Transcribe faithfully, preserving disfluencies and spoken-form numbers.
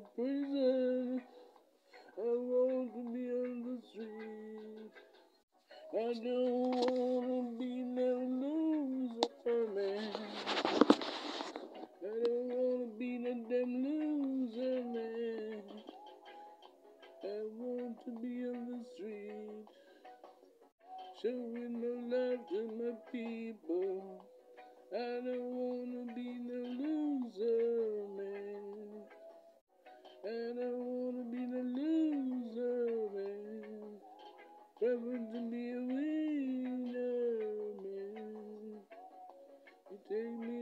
prison. I want to be on the street. I don't wanna be no loser, man. I don't wanna be no damn loser, man. I want to be on the street, showing no love to my people. I don't wanna be no loser, man. I don't wanna be no loser, man. Prefer to be a winner, man. You take me